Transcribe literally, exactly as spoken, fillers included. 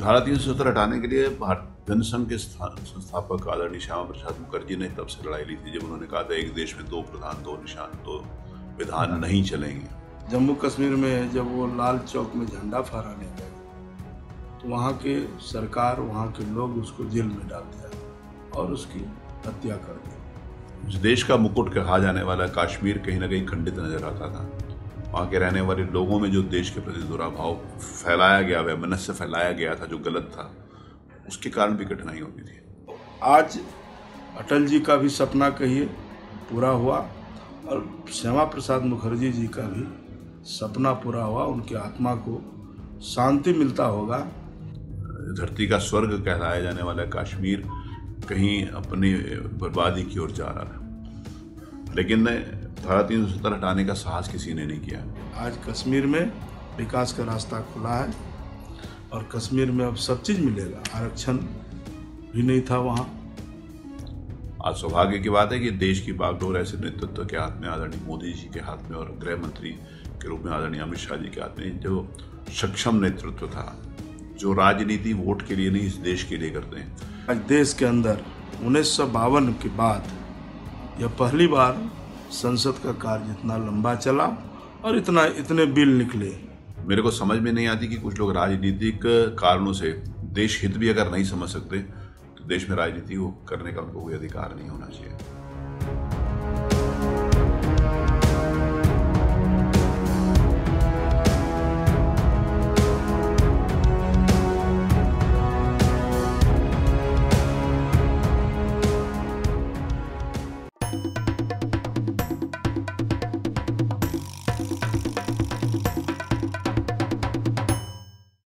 धारा तीन सौ सत्तर हटाने के लिए भारत जनसंघ के संस्थापक आदरणीय श्यामा प्रसाद मुखर्जी ने तब से लड़ाई ली थी जब उन्होंने कहा था एक देश में दो प्रधान दो निशान दो विधान नहीं चलेंगे। जम्मू कश्मीर में जब वो लाल चौक में झंडा फहराने गए तो वहाँ के सरकार वहाँ के लोग उसको जेल में डाल दिया और उसकी हत्या कर दी। इस देश का मुकुट कहा जाने वाला कश्मीर कहीं ना कहीं खंडित नजर आता था। वहाँ के रहने वाले लोगों में जो देश के प्रति दुराभाव फैलाया गया, वैमनस्य फैलाया गया था जो गलत था, उसके कारण भी कठिनाई होती थी। आज अटल जी का भी सपना कहिए पूरा हुआ और श्यामा प्रसाद मुखर्जी जी का भी सपना पूरा हुआ। उनकी आत्मा को शांति मिलता होगा। धरती का स्वर्ग कहलाया जाने वाला कश्मीर कहीं अपनी बर्बादी की ओर जा रहा था, लेकिन धारा तीन सौ सत्तर हटाने का साहस किसी ने नहीं किया। आज कश्मीर में विकास का रास्ता खुला है और कश्मीर में अब सब चीज़ मिलेगा। आरक्षण भी नहीं था वहाँ। आज सौभाग्य की बात है कि देश की बागडोर ऐसे नेतृत्व के हाथ में, आदरणीय मोदी जी के हाथ में और गृह मंत्री के रूप में आदरणीय अमित शाह जी के हाथ में, जो सक्षम नेतृत्व था, जो राजनीति वोट के लिए नहीं इस देश के लिए करते हैं। आज देश के अंदर उन्नीस सौ बावन के बाद यह पहली बार संसद का कार्य इतना लंबा चला और इतना इतने बिल निकले। मेरे को समझ में नहीं आती कि कुछ लोग राजनीतिक कारणों से देश हित भी अगर नहीं समझ सकते तो देश में राजनीति को करने का उनको कोई अधिकार नहीं होना चाहिए।